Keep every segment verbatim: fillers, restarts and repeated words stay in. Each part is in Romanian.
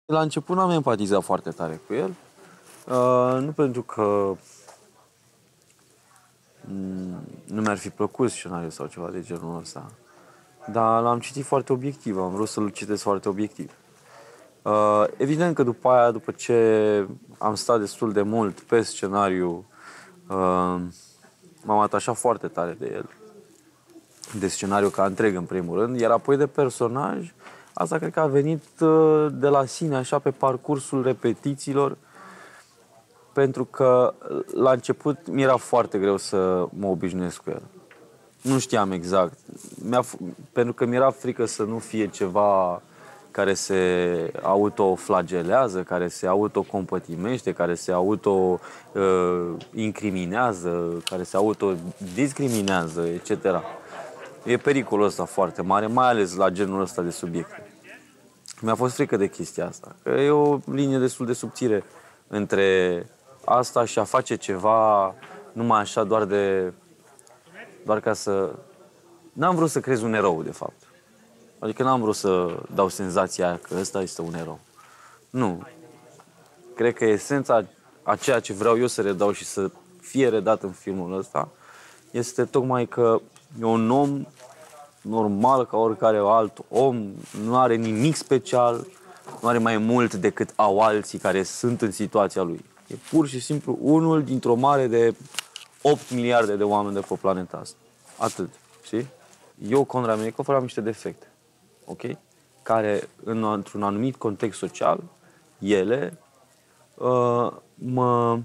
La început n-am empatizat foarte tare cu el, uh, nu pentru că nu mi-ar fi plăcut scenariul sau ceva de genul ăsta, dar l-am citit foarte obiectiv, am vrut să-l citesc foarte obiectiv. Uh, evident că după aia, după ce am stat destul de mult pe scenariu, uh, m-am atașat foarte tare de el, de scenariu ca întreg în primul rând, iar apoi de personaj, asta cred că a venit uh, de la sine, așa pe parcursul repetițiilor, pentru că la început mi-era foarte greu să mă obișnuiesc cu el. Nu știam exact, mi-a, pentru că mi-era frică să nu fie ceva care se autoflagelează, care se autocompătimește, care se auto-incriminează, uh, care se autodiscriminează, et cetera. E pericolul ăsta foarte mare, mai ales la genul ăsta de subiecte. Mi-a fost frică de chestia asta, că e o linie destul de subțire între asta și a face ceva numai așa, doar de... doar ca să... N-am vrut să creez un erou, de fapt. Adică n-am vrut să dau senzația aia că ăsta este un erou. Nu. Cred că esența a ceea ce vreau eu să redau și să fie redat în filmul ăsta este tocmai că e un om normal ca oricare alt om, nu are nimic special, nu are mai mult decât au alții care sunt în situația lui. E pur și simplu unul dintr-o mare de opt miliarde de oameni de pe planeta asta. Atât, știi? Eu, Conrad Menikov, am niște defecte, ok? Care, în, într-un anumit context social, ele uh, mă,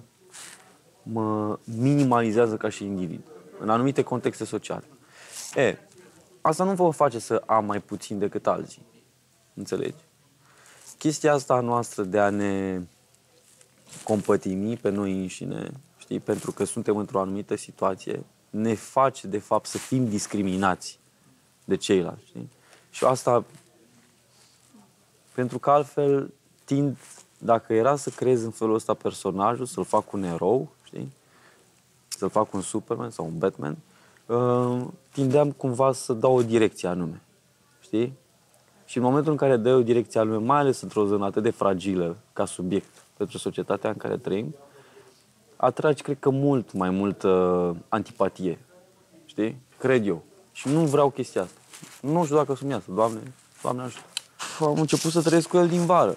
mă minimalizează ca și individ, în anumite contexte sociale. E, asta nu vă face să am mai puțin decât alții, înțelegi? Chestia asta noastră de a ne compătimi pe noi înșine, știi, pentru că suntem într-o anumită situație, ne face, de fapt, să fim discriminați de ceilalți, știi? Și asta, pentru că altfel tind, dacă era să creez în felul ăsta personajul, să-l fac un erou, știi? Să-l fac un Superman sau un Batman, uh, tindeam cumva să dau o direcție anume, știi? Și în momentul în care dai o direcție anume, mai ales într-o zonă atât de fragilă ca subiect pentru societatea în care trăim, atragi, cred că, mult mai multă antipatie, știi? Cred eu. Și nu vreau chestia asta. Nu știu dacă sunt asta, Doamne, Doamne ajută. Am început să trăiesc cu el din vară.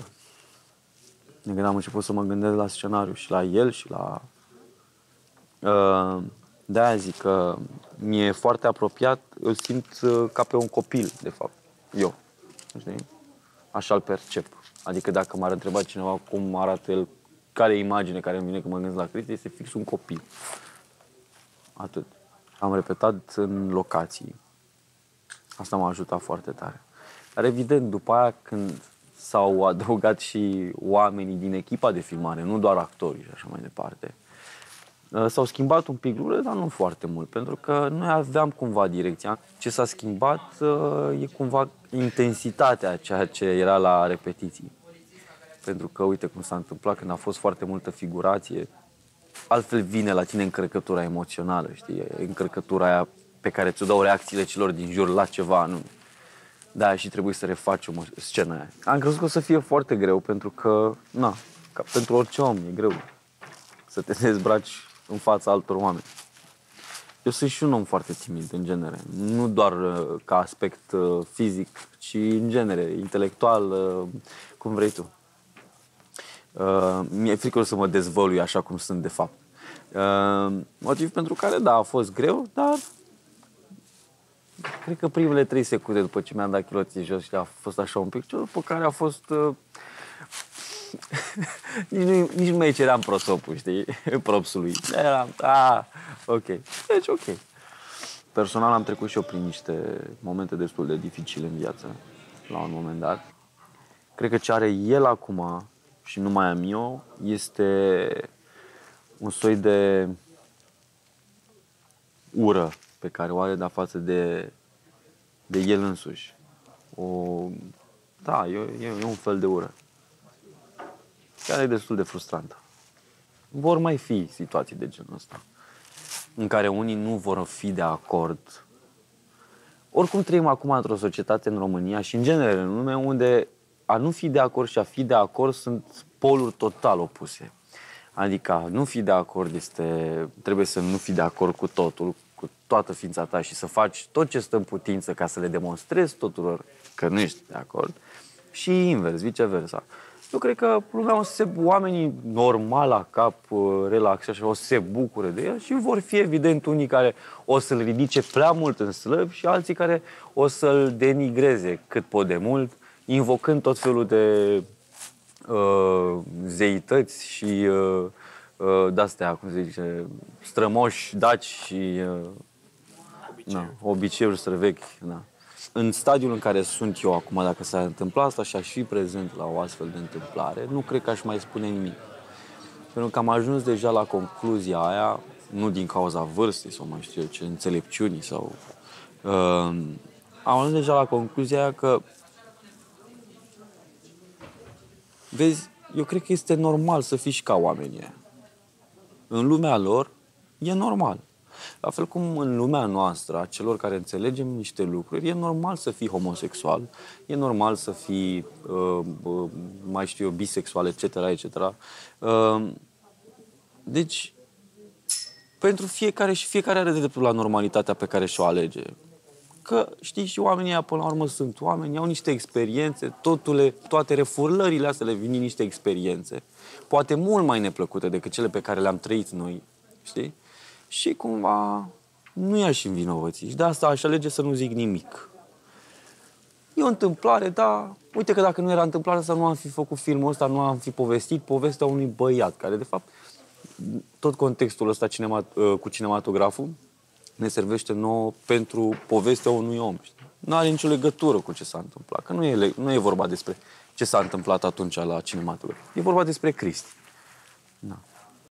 De când am început să mă gândesc la scenariu și la el și la... Uh, de-aia zic că mi-e foarte apropiat, îl simt ca pe un copil, de fapt, eu, știi? Așa îl percep. Adică dacă m-ar întreba cineva cum arată el, care e imagine care îmi vine când mă gândesc la Cristi, este fix un copil. Atât. Am repetat în locații. Asta m-a ajutat foarte tare. Dar evident, după aia, când s-au adăugat și oamenii din echipa de filmare, nu doar actorii și așa mai departe, s-au schimbat un pic lucrurile, dar nu foarte mult, pentru că noi aveam cumva direcția. Ce s-a schimbat e cumva intensitatea a ceea ce era la repetiții. Pentru că, uite cum s-a întâmplat, când a fost foarte multă figurație, altfel vine la tine încărcătura emoțională, știi? Încărcătura aia pe care ți-o dau reacțiile celor din jur la ceva anume. Da, și trebuie să refaci o scenă aia. Am crezut că o să fie foarte greu, pentru că, na, ca pentru orice om e greu să te dezbraci în fața altor oameni. Eu sunt și un om foarte timid, în genere. Nu doar uh, ca aspect uh, fizic, ci în genere, intelectual, uh, cum vrei tu. Uh, mi-e frică să mă dezvălui așa cum sunt de fapt. Uh, motiv pentru care, da, a fost greu, dar cred că primele trei secunde după ce mi-am dat chiloții jos și a fost așa un pic, după care a fost... Uh, nici, nu, nici nu mai ceream prosopul, știi? Propsului. Eram, ah, ok. Deci, ok. Personal am trecut și eu prin niște momente destul de dificile în viață, la un moment dat. Cred că ce are el acum, și nu mai am eu, este un soi de ură pe care o are de-a față de, de el însuși. O, da, e, e, e un fel de ură care e destul de frustrantă. Vor mai fi situații de genul ăsta, în care unii nu vor fi de acord. Oricum trăim acum într-o societate în România și în genere în lume unde a nu fi de acord și a fi de acord sunt poluri total opuse. Adică a nu fi de acord este, trebuie să nu fii de acord cu totul, cu toată ființa ta și să faci tot ce stă în putință ca să le demonstrezi tuturor că nu ești de acord și invers, viceversa. Eu cred că lumea o să se, oamenii normal la cap, relax, așa, o să se bucure de el și vor fi evident unii care o să-l ridice prea mult în slăb și alții care o să-l denigreze cât pot de mult, invocând tot felul de uh, zeități și uh, uh, de-astea, cum se zice, strămoși, daci și uh, na, obiceiuri străvechi. Na. În stadiul în care sunt eu acum, dacă s-ar întâmpla asta și aș fi prezent la o astfel de întâmplare, nu cred că aș mai spune nimic. Pentru că am ajuns deja la concluzia aia, nu din cauza vârstei sau mai știu eu ce, înțelepciunii sau... Uh, am ajuns deja la concluzia aia că, vezi, eu cred că este normal să fii și ca oamenii aia. În lumea lor e normal. La fel cum în lumea noastră, a celor care înțelegem niște lucruri, e normal să fii homosexual, e normal să fii, uh, uh, mai știu eu, bisexual, et cetera, et cetera. Uh, deci, pentru fiecare și fiecare are dreptul la normalitatea pe care și-o alege. Că, știi, și oamenii ăia, până la urmă, sunt oameni, au niște experiențe, totule, toate refurlările astea le vin din niște experiențe, poate mult mai neplăcute decât cele pe care le-am trăit noi, știi? Și cumva nu i-aș învinovăți. Și de asta aș alege să nu zic nimic. E o întâmplare, dar uite că dacă nu era întâmplare asta, nu am fi făcut filmul ăsta, nu am fi povestit povestea unui băiat, care de fapt, tot contextul ăsta cinema, cu cinematograful ne servește nouă pentru povestea unui om. Nu are nicio legătură cu ce s-a întâmplat, că nu e, nu e vorba despre ce s-a întâmplat atunci la cinematograf. E vorba despre Cristi. Da.